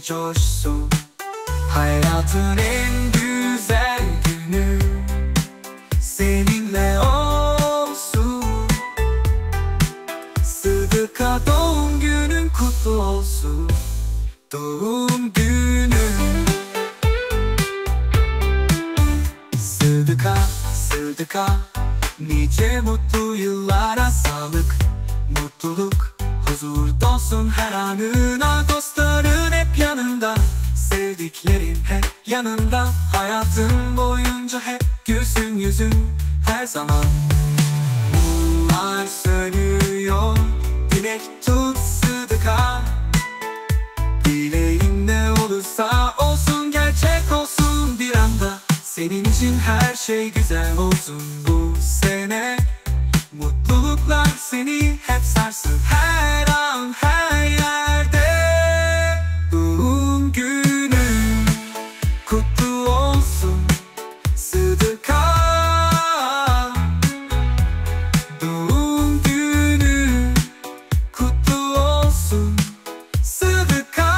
coşsun. Hayatın en güzel günü seninle olsun. Sıdıka, doğum günün kutlu olsun. Doğum günün. Sıdıka, Sıdıka, nice mutlu yıllara sağlık, mutluluk, huzur dolsun her anına. Dostların hep yanında, sevdiklerin hep yanında. Hayatın boyunca hep gülsün yüzün her zaman. Mumlar sönüyor, dilek tut Sıdıka. Dileğin ne olursa olsun, gerçek olsun bir anda. Senin için her şey güzel olsun bu sene. Mutluluklar seni hep sarsın her an, her yerde. Doğum günün kutlu olsun Sıdıka. Doğum günün kutlu olsun Sıdıka.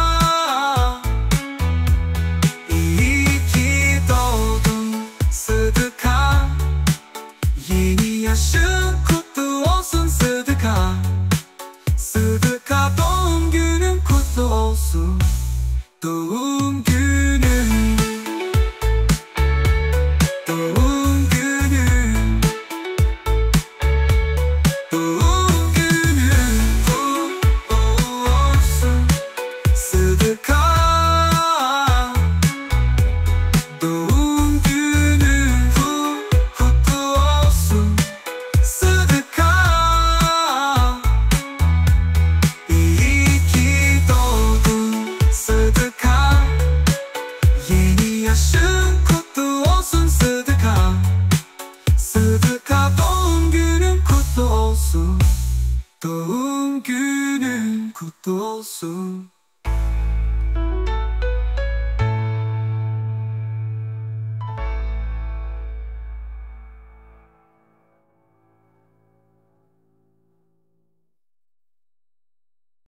İyi ki doğdun Sıdıka. Yeni yaşın kutlu olsun Sıdıka. Sıdıka, doğum günün kutlu olsun. Doğum günün. Doğum günün. Doğum günün kutlu olsun Sıdıka. Doğum günün kutlu olsun Sıdıka. İyi ki doğdun Sıdıka. Yeni yaşın kutlu olsun Sıdıka. Sıdıka, doğum günün kutlu olsun. Doğum günün kutlu olsun.